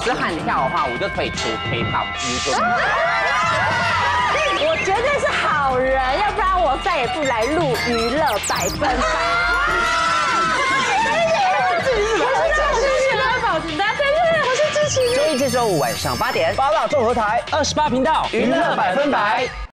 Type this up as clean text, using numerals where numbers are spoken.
是悍跳的话，我就退出 K-pop YouTube。 我绝对是好人，要不然我再也不来录娱乐100%。 周一至周五晚上8点， 八大综合台 28频道娱乐100%。